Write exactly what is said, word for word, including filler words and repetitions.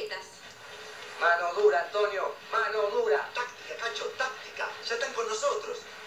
necesitas? Mano dura, Antonio, mano dura. Táctica, Cacho, táctica. Ya están con nosotros.